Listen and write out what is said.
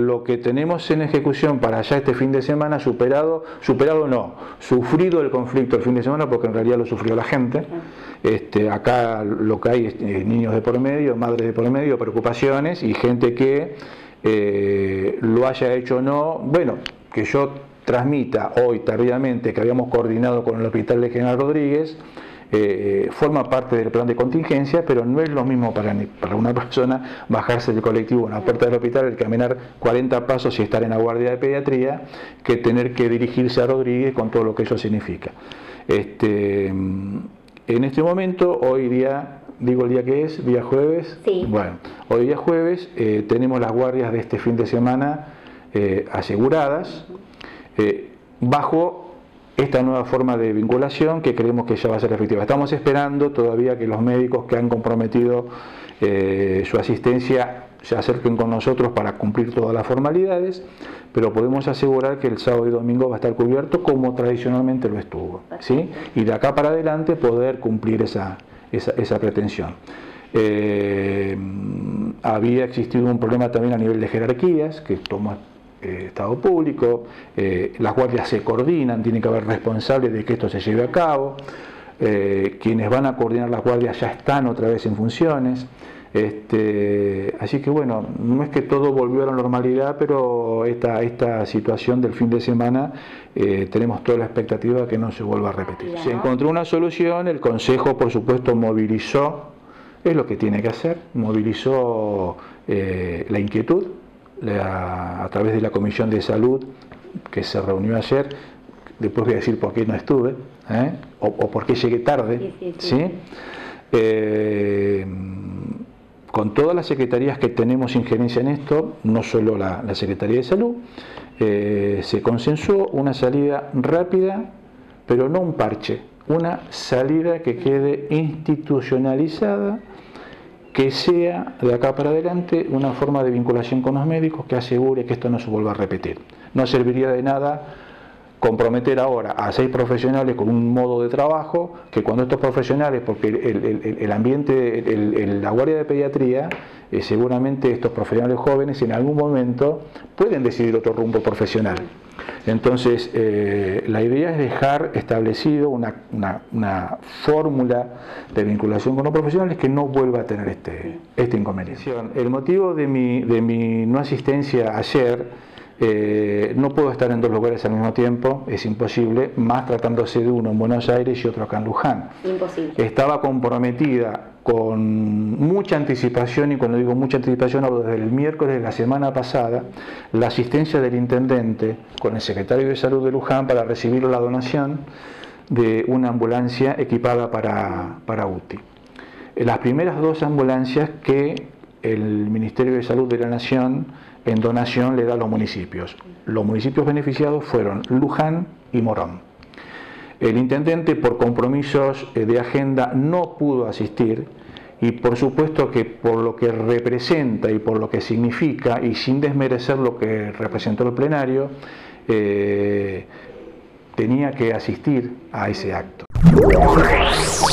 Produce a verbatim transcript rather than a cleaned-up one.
lo que tenemos en ejecución para ya este fin de semana, superado, superado no, sufrido el conflicto el fin de semana, porque en realidad lo sufrió la gente. Este, acá lo que hay es eh, niños de por medio, madres de por medio, preocupaciones y gente que eh, lo haya hecho o no. Bueno, que yo transmita hoy tardíamente que habíamos coordinado con el Hospital de General Rodríguez, eh, forma parte del plan de contingencia, pero no es lo mismo para, para una persona bajarse del colectivo a la puerta del hospital, el caminar cuarenta pasos y estar en la guardia de pediatría, que tener que dirigirse a Rodríguez con todo lo que eso significa. Este, en este momento, hoy día, digo el día que es, día jueves, sí. Bueno, hoy día jueves eh, tenemos las guardias de este fin de semana eh, aseguradas, eh, bajo esta nueva forma de vinculación que creemos que ya va a ser efectiva. Estamos esperando todavía que los médicos que han comprometido eh, su asistencia se acerquen con nosotros para cumplir todas las formalidades, pero podemos asegurar que el sábado y domingo va a estar cubierto como tradicionalmente lo estuvo, ¿sí? Y de acá para adelante poder cumplir esa, esa, esa pretensión. Eh, había existido un problema también a nivel de jerarquías que tomó eh, Estado Público, eh, las guardias se coordinan, tiene que haber responsables de que esto se lleve a cabo, eh, quienes van a coordinar las guardias ya están otra vez en funciones. Este, así que bueno, no es que todo volvió a la normalidad, pero esta, esta situación del fin de semana eh, tenemos toda la expectativa de que no se vuelva a repetir. Se encontró una solución, el Consejo por supuesto movilizó, es lo que tiene que hacer, movilizó eh, la inquietud la, a través de la Comisión de Salud que se reunió ayer. Después voy a decir por qué no estuve, ¿eh? o, o por qué llegué tarde, ¿sí? sí, sí. ¿sí? Eh, con todas las secretarías que tenemos injerencia en esto, no solo la, la Secretaría de Salud, eh, se consensuó una salida rápida, pero no un parche, una salida que quede institucionalizada, que sea de acá para adelante una forma de vinculación con los médicos que asegure que esto no se vuelva a repetir. No serviría de nada comprometer ahora a seis profesionales con un modo de trabajo, que cuando estos profesionales, porque el, el, el ambiente, el, el, la guardia de pediatría, eh, seguramente estos profesionales jóvenes en algún momento pueden decidir otro rumbo profesional. Entonces, eh, la idea es dejar establecido una, una, una fórmula de vinculación con los profesionales que no vuelva a tener este, este inconveniente. El motivo de mi, de mi no asistencia ayer, Eh, no puedo estar en dos lugares al mismo tiempo, es imposible, más tratándose de uno en Buenos Aires y otro acá en Luján. Imposible. Estaba comprometida con mucha anticipación, y cuando digo mucha anticipación hablo desde el miércoles de la semana pasada, la asistencia del intendente con el secretario de Salud de Luján para recibir la donación de una ambulancia equipada para, para U T I. Las primeras dos ambulancias que el Ministerio de Salud de la Nación en donación le da a los municipios. Los municipios beneficiados fueron Luján y Morón. El intendente, por compromisos de agenda, no pudo asistir, y por supuesto que por lo que representa y por lo que significa, y sin desmerecer lo que representó el plenario, eh, tenía que asistir a ese acto.